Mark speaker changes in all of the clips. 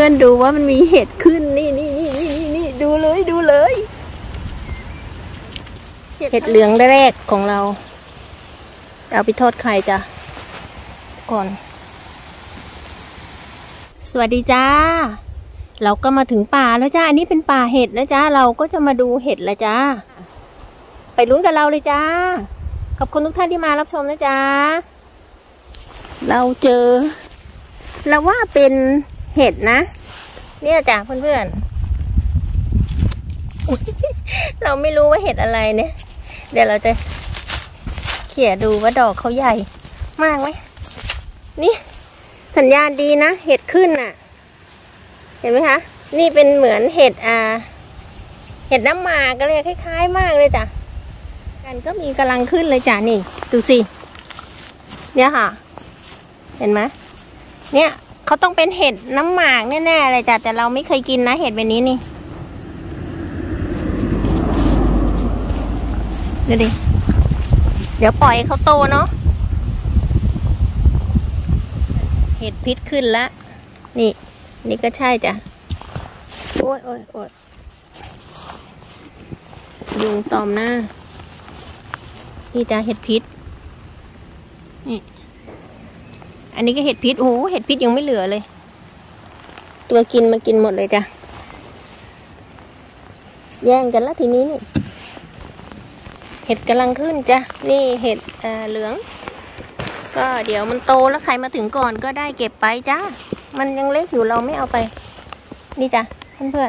Speaker 1: อนๆดูว่ามันมีเห็ดขึ้นนี่ดูเลยเห็ดเหลืองแรกของเราเอาไปทอดไข่จ้ะก่อนสวัสดีจ้าเราก็มาถึงป่าแล้วจ้าอันนี้เป็นป่าเห็ดนะจ้าเราก็จะมาดูเห็ดแล้วจ้าไปลุ้นกับเราเลยจ้าขอบคุณทุกท่านที่มารับชมนะจ้าเราเจอเราว่าเป็นเห็ดนะเนี่ยจ้ะเพื่อนๆ เราไม่รู้ว่าเห็ดอะไรเนี่ยเดี๋ยวเราจะเขี่ยดูว่าดอกเขาใหญ่มากไหมนี่สัญญาณดีนะเห็ดขึ้นน่ะเห็นไหมคะนี่เป็นเหมือนเห็ดเห็ดน้ำหมากก็เลยคล้ายๆมากเลยจ้ะกันก็มีกำลังขึ้นเลยจ้ะนี่ดูสิเนี่ยค่ะเห็นไหมเนี่ยเขาต้องเป็นเห็ดน้ำหมากแน่ๆเลยจ้ะแต่เราไม่เคยกินนะเห็ดแบบนี้นี่ดูดิเดี๋ยวปล่อยเขาโตเนาะเห็ดพิษขึ้นละนี่ก็ใช่จ้ะโอ๊ยยุงตอมหน้านี่จ้ะเห็ดพิษนี่อันนี้ก็เห็ดพิษโอ้โหเห็ดพิษยังไม่เหลือเลยตัวกินมากินหมดเลยจ้ะแย่งกันละทีนี้นี่เห็ดกำลังขึ้นจ้ะนี่เห็ดเหลืองก็เดี๋ยวมันโตแล้วใครมาถึงก่อนก็ได้เก็บไปจ้ามันยังเล็กอยู่เราไม่เอาไปนี่จ้ะเพื่อน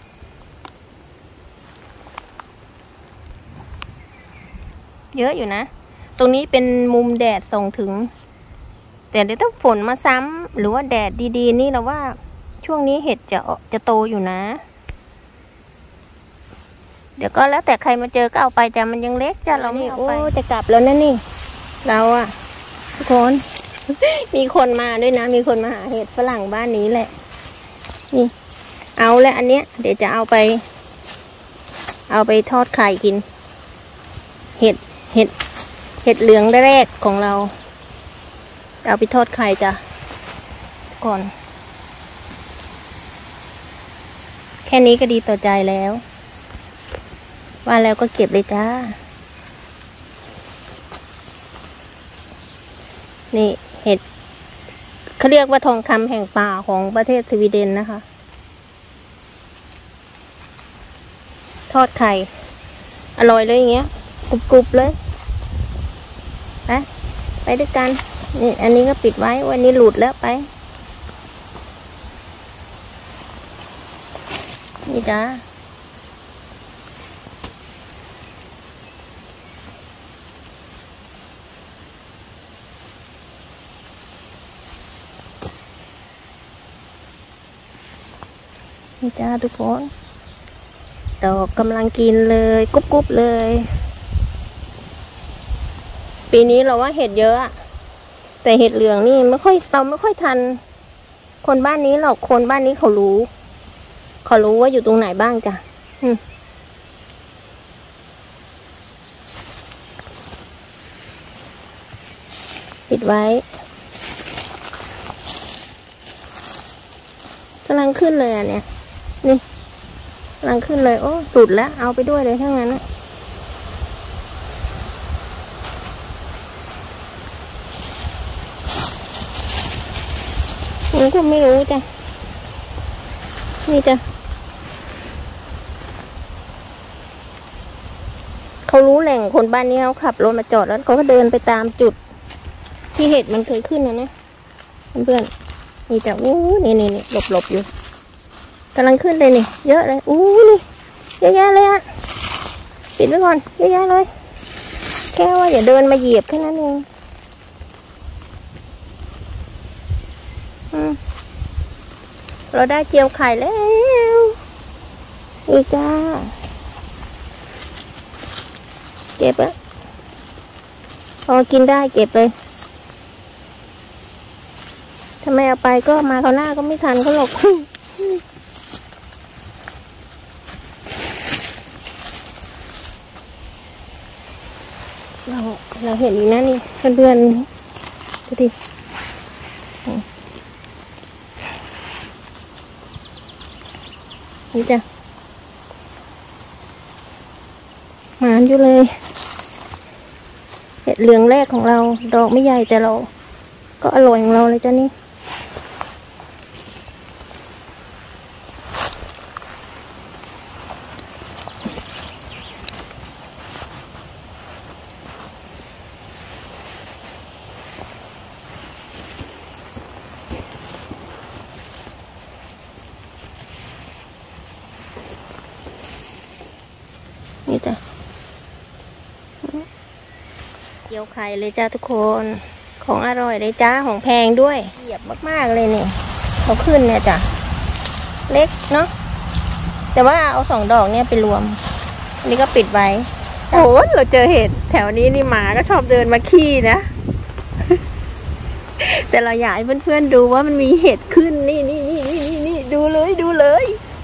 Speaker 1: ๆเยอะอยู่นะตรงนี้เป็นมุมแดดส่องถึงแต่เดี๋ยวถ้าฝนมาซ้ำหรือว่าแดดดีๆนี่เราว่าช่วงนี้เห็ดจะโตอยู่นะเดี๋ยวก็แล้วแต่ใครมาเจอก็เอาไปแต่มันยังเล็กจ้ะเราไม่เอาไปจะกลับแล้วนะนี่เราอะทุกคนมีคนมาด้วยนะมีคนมาหาเห็ดฝรั่งบ้านนี้แหละนี่เอาแล้วอันเนี้ยเดี๋ยวจะเอาไปทอดไข่กินเห็ดเหลืองแรกของเราเอาไปทอดไข่จ้ะก่อนแค่นี้ก็ดีต่อใจแล้วว่าแล้วก็เก็บเลยจ้านี่เห็ดเขาเรียกว่าทองคำแห่งป่าของประเทศสวีเดนนะคะทอดไข่อร่อยเลยอย่างเงี้ยกรุบๆเลยไปด้วยกันนี่อันนี้ก็ปิดไว้วันนี้หลุดแล้วไปนี่จ้านี่จ้าทุกคนดอกกำลังกินเลยกรุบๆเลยปีนี้เราว่าเห็ดเยอะแต่เห็ดเหลืองนี่เราไม่ค่อยทันคนบ้านนี้หรอกคนบ้านนี้เขารู้ว่าอยู่ตรงไหนบ้างจ้ะปิดไว้กำลังขึ้นเลยอ่ะเนี่ยนี่กำลังขึ้นเลยโอ้สุดแล้วเอาไปด้วยเลยทั้งนั้นผมก็ไม่รู้จ้ะนี่จ้ะเขารู้แหล่งคนบ้านนี้เขาขับรถมาจอดแล้วเขาก็เดินไปตามจุดที่เห็ดมันเคยขึ้นนะเพื่อนนี่จ้ะอู้นี่หลบอยู่กำลังขึ้นเลยนี่เยอะเลยอู้นี่เยอะแยะเลยอะปิดไว้ก่อนเยอะแยะเลยแค่ว่าอย่าเดินมาเหยียบแค่นั้นเองเราได้เจียวไข่แล้วนี่จ้าเก็บอะพอกินได้เก็บเลยถ้าไม่เอาไปก็มาคราวหน้าก็ไม่ทันเขาหรอกเราเห็นอยู่นะนี่เพื่อนๆดูดินี่จ้ะหมานอยู่เลยเห็ดเหลืองแรกของเราดอกไม่ใหญ่แต่เราก็อร่อยของเราเลยจ้ะนี่นี่จ้ะเกี่ยวไข่เลยจ้าทุกคนของอร่อยเลยจ้าของแพงด้วยเหยียบมากๆเลยเนี่ยเขาขึ้นเนี่ยจ้ะเล็กเนาะแต่ว่าเอา2 ดอกเนี่ยไปรวมอันนี้ก็ปิดไว้โอ้เราเจอเห็ดแถวนี้นี่หมาก็ชอบเดินมาขี้นะ แต่เราอยากให้เพื่อนๆดูว่ามันมีเห็ดขึ้นนี่ดูเลย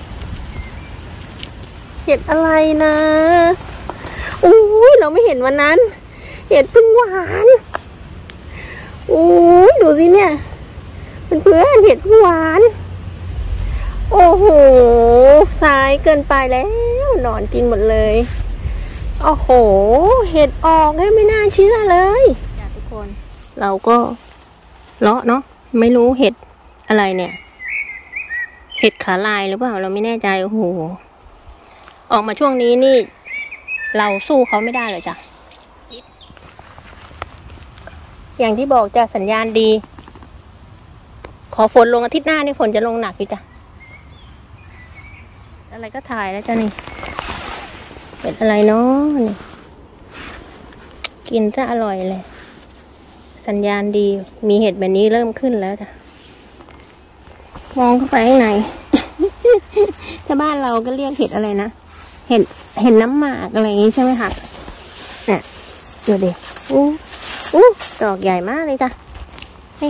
Speaker 1: เห็ดอะไรนะอุ้ยเราไม่เห็นวันนั้นเห็ดพึ่งหวานอุ้ยดูสิเนี่ยเพื่อนๆเห็ดพึ่งหวานโอ้โหสายเกินไปแล้วหนอนกินหมดเลยโอ้โหเห็ดออกให้ไม่น่าเชื่อเลยทุกคนเราก็เลาะเนาะไม่รู้เห็ดอะไรเนี่ยเห็ดขาลายหรือเปล่าเราไม่แน่ใจโอ้โหออกมาช่วงนี้นี่เราสู้เขาไม่ได้เลยจ้ะอย่างที่บอกจะสัญญาณดีขอฝนลงอาทิตย์หน้านี่ฝนจะลงหนักอีกจ้ะอะไรก็ถ่ายแล้วจ้ะนี่เป็นอะไรเนาะนี่กินซะอร่อยเลยสัญญาณดีมีเห็ดแบบนี้เริ่มขึ้นแล้วจ้ะมองเข้าไปข้างใน ถ้าบ้านเราก็เรียกเห็ดอะไรนะเห็ดน้ำหมากอะไรอย่างนี้ใช่ไหมคะเนี่ยดูดิดอกใหญ่มากเลยจ้ะนี่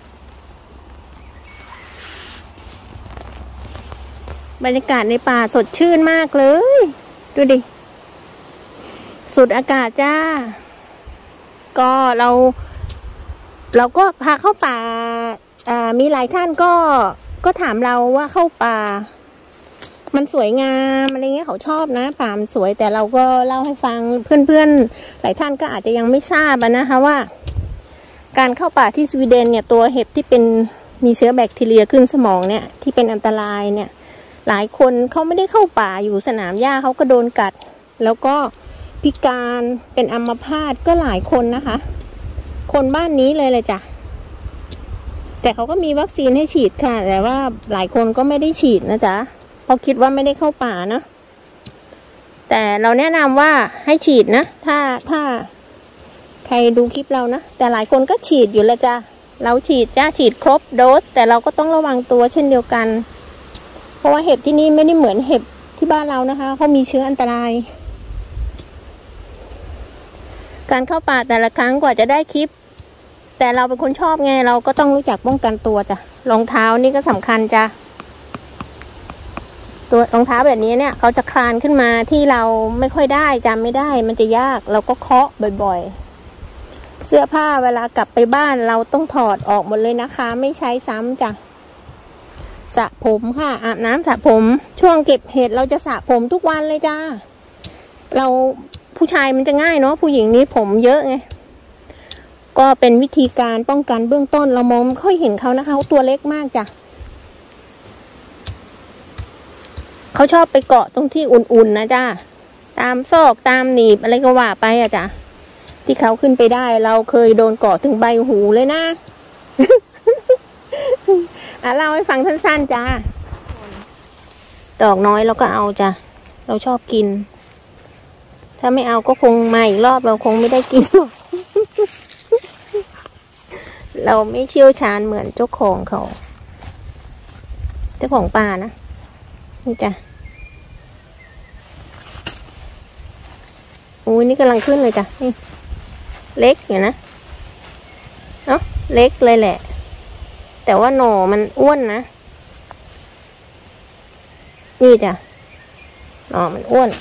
Speaker 1: บรรยากาศในป่าสดชื่นมากเลยดูดิสูดอากาศจ้าก็เราก็พาเข้าป่ามีหลายท่านก็ถามเราว่าเข้าป่ามันสวยงามอะไรเงี้ยเขาชอบนะป่ามันสวยแต่เราก็เล่าให้ฟังเพื่อนๆหลายท่านก็อาจจะยังไม่ทราบนะคะว่าการเข้าป่าที่สวีเดนเนี่ยตัวเห็บที่เป็นมีเชื้อแบคทีเรียขึ้นสมองเนี่ยที่เป็นอันตรายเนี่ยหลายคนเขาไม่ได้เข้าป่าอยู่สนามหญ้าเขาก็โดนกัดแล้วก็พิการเป็นอัมพาตก็หลายคนนะคะคนบ้านนี้เลยจ้ะแต่เขาก็มีวัคซีนให้ฉีดค่ะแต่ว่าหลายคนก็ไม่ได้ฉีดนะจ๊ะเพราะคิดว่าไม่ได้เข้าป่านะแต่เราแนะนำว่าให้ฉีดนะถ้าใครดูคลิปเรานะแต่หลายคนก็ฉีดอยู่แล้วจ้ะเราฉีดครบโดสแต่เราก็ต้องระวังตัวเช่นเดียวกันเพราะว่าเห็บที่นี่ไม่ได้เหมือนเห็บที่บ้านเรานะคะเขามีเชื้ออันตรายการเข้าป่าแต่ละครั้งกว่าจะได้คลิปแต่เราเป็นคนชอบไงเราก็ต้องรู้จักป้องกันตัวจ้ะรองเท้านี่ก็สำคัญจ้ะตัวรองเท้าแบบนี้เนี่ยเขาจะคลานขึ้นมาที่เราไม่ค่อยได้จำไม่ได้มันจะยากเราก็เคาะบ่อยๆเสื้อผ้าเวลากลับไปบ้านเราต้องถอดออกหมดเลยนะคะไม่ใช้ซ้ำจ้ะสระผมค่ะอาบน้ำสระผมช่วงเก็บเห็ดเราจะสระผมทุกวันเลยจ้าเราผู้ชายมันจะง่ายเนาะผู้หญิงนี้ผมเยอะไงก็เป็นวิธีการป้องกันเบื้องต้นเรามองไม่ค่อยเห็นเขานะคะเขาตัวเล็กมากจ้ะเขาชอบไปเกาะตรงที่อุ่นๆนะจ้าตามซอกตามหนีบอะไรก็ว่าไปอะจ้ะที่เขาขึ้นไปได้เราเคยโดนเกาะถึงใบหูเลยนะ เล่าให้ฟังสั้นๆจ้าดอกน้อยเราก็เอาจ้ะเราชอบกินถ้าไม่เอาก็คงมาอีกรอบเราคงไม่ได้กิน เราไม่เชี่ยวชาญเหมือนเจ้าของเขาเจ้าของป่านะนี่จ้ะโอ้ยนี่กำลังขึ้นเลยจ้ะนี่เล็กอยู่นะเนาะเล็กเลยแหละแต่ว่าหน่อมันอ้วนนะนี่จ้ะหน่อมันอ้วน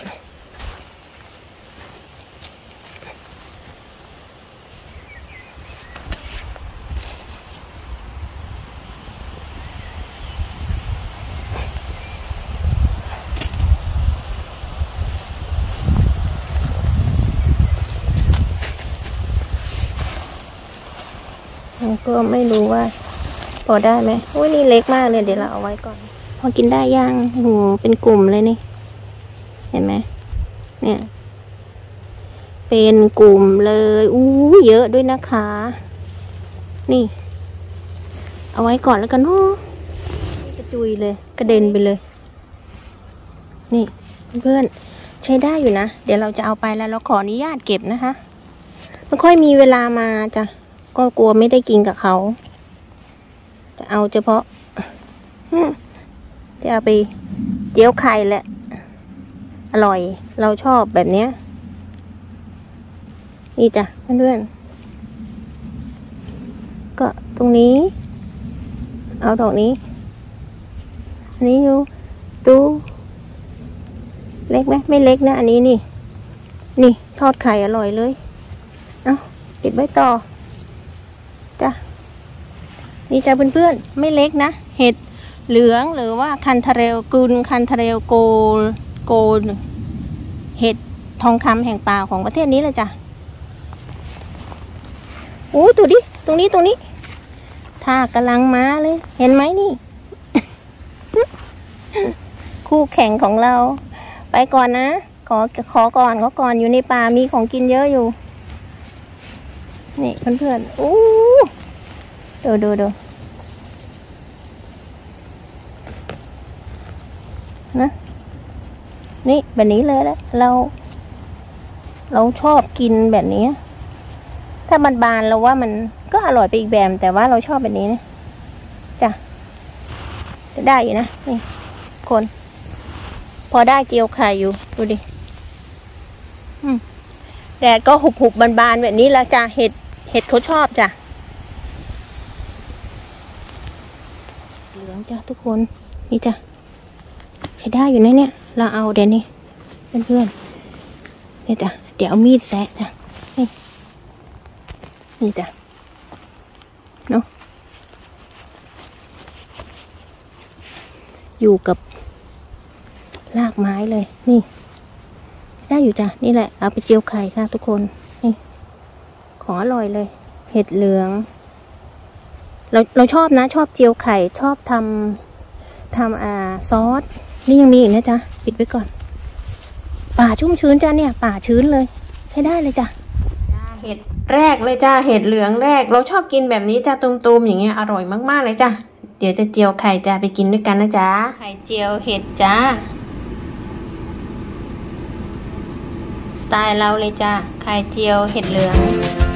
Speaker 1: ก็ไม่รู้ว่าพอได้ไหมโอ้ยนี่เล็กมากเลยเดี๋ยวเราเอาไว้ก่อนพอกินได้ยังโอ้โหเป็นกลุ่มเลยนี่เห็นไหมเนี่ยเป็นกลุ่มเลยอู้เยอะด้วยนะคะนี่เอาไว้ก่อนแล้วกันเนาะกระจุยเลยกระเด็นไปเลยนี่เพื่อนใช้ได้อยู่นะเดี๋ยวเราจะเอาไปแล้วเราขออนุญาตเก็บนะคะไม่ค่อยมีเวลามาจ้ะก็กลัวไม่ได้กินกับเขาจะเอาเฉพาะจะเอาไปเจียวไข่แหละอร่อยเราชอบแบบเนี้ยนี่จ้ะเพื่อนๆก็ตรงนี้เอาดอกนี้อันนี้ดูเล็กไหมไม่เล็กนะอันนี้นี่ทอดไข่อร่อยเลยเอาปิดไว้ต่อจ้ะนี่จ้ะเพื่อนๆไม่เล็กนะเห็ดเหลืองหรือว่าคันทาเรลกุลคันทาเรลโกลเห็ดทองคำแห่งป่าของประเทศนี้เลยจ้ะโอ้ตัวดิตรงนี้ถ้ากำลังมาเลยเห็นไหมนี่ คู่แข่งของเราไปก่อนนะขอก่อนอยู่ในป่ามีของกินเยอะอยู่นี่เพื่อนๆอู้ดูนะนี่แบบนี้เลยแหละเราชอบกินแบบนี้ถ้ามันบานเราว่ามันก็อร่อยไปอีกแบบแต่ว่าเราชอบแบบนี้นะจ้ะได้อยู่นะนี่คนพอได้เจียวไข่อยู่ดูดิแดดก็หุบบานๆแบบนี้แล้วจ้ะเห็ดเขาชอบจ้ะเหลืองจ้ะทุกคนนี่จ้ะใช้ได้อยู่นะเนี่ยเราเอาเดี๋ยวนี้เพื่อนๆนี่จ้ะเดี๋ยวเอามีดแซะจ้ะนี่จ้ะเนาะอยู่กับรากไม้เลยนี่ได้อยู่จ้ะนี่แหละเอาไปเจียวไข่ค่ะทุกคนนี่ของอร่อยเลยเห็ดเหลืองเราชอบนะชอบเจียวไข่ชอบทำซอสนี่ยังมีอีกนะจ๊ะปิดไว้ก่อนป่าชุ่มชื้นจ้ะเนี่ยป่าชื้นเลยใช้ได้เลยจ้ะเห็ดแรกเลยจ้ะเห็ดเหลืองแรกเราชอบกินแบบนี้จ้ะตูมๆอย่างเงี้ยอร่อยมากๆเลยจ้ะเดี๋ยวจะเจียวไข่จ้ะไปกินด้วยกันนะจ๊ะไข่เจียวเห็ดจ้าสไตล์เราเลยจ้ะไข่เจียวเห็ดเหลือง